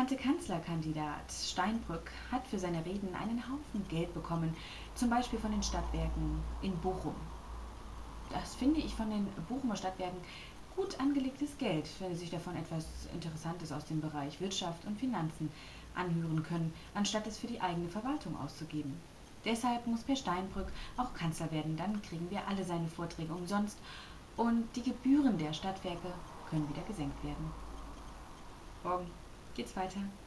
bekannte Kanzlerkandidat Steinbrück hat für seine Reden einen Haufen Geld bekommen, zum Beispiel von den Stadtwerken in Bochum. Das finde ich von den Bochumer Stadtwerken gut angelegtes Geld, wenn Sie sich davon etwas Interessantes aus dem Bereich Wirtschaft und Finanzen anhören können, anstatt es für die eigene Verwaltung auszugeben. Deshalb muss Per Steinbrück auch Kanzler werden, dann kriegen wir alle seine Vorträge umsonst und die Gebühren der Stadtwerke können wieder gesenkt werden. Morgen geht's weiter.